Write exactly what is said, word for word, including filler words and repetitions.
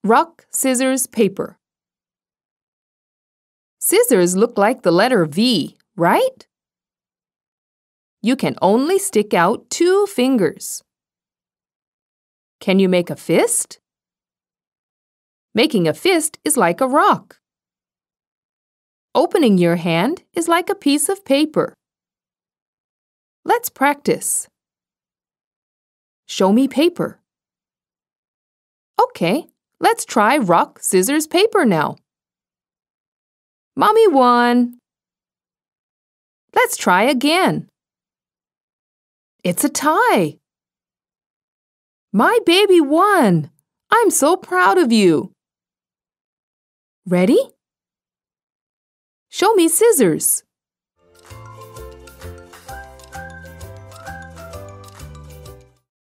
Rock, scissors, paper. Scissors look like the letter V, right? You can only stick out two fingers. Can you make a fist? Making a fist is like a rock. Opening your hand is like a piece of paper. Let's practice. Show me paper. Okay, let's try rock, scissors, paper now. Mommy won. Let's try again. It's a tie. My baby won. I'm so proud of you. Ready? Show me scissors.